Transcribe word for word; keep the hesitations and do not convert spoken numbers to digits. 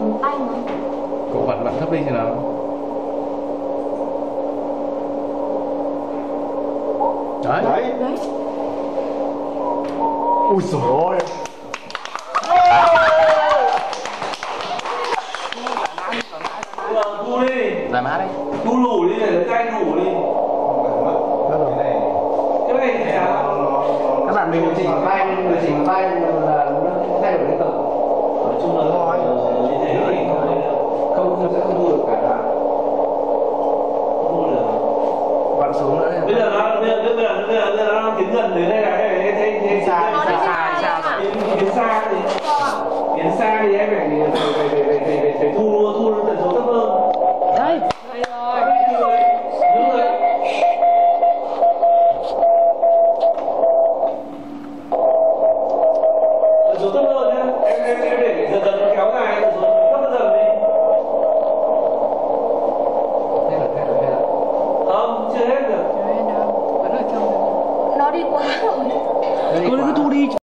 bằng tay mà. Cậu vặn vặn thấp đi thế nào? Đấy. Đấy. Đấy. Ui dồi ôi. Thu đi. Giải mã đi. Thu lủ đi, để lấy tay lủ đi. Cái này thì sao? Các bạn mình điều chỉnh bằng tay, điều chỉnh bằng tay là nó thay đổi liên tục. Nói chung là thôi như thế thì không không sẽ không thu được cả. không thu được. Vặn xuống nữa. Bây giờ nó bây giờ bây giờ bây giờ bây giờ nó tiến gần đến đây là hay hay hay hay Xa Nó đi xa xa xa xa. tiến tiến xa thì tiến xa thì em phải phải phải phải phải phải, phải thu thu tần số thấp hơn. Đây. Đây rồi. Giữ người, giữ người. Tần số thấp hơn nhá. Em em em để dần dần nó kéo dài tần số thấp dần đi. Thế là thế là thế là. Không, chưa hết được. Đấy đâu. Vẫn ở trong. Nó đi quá rồi. Cứ Cứ thu đi.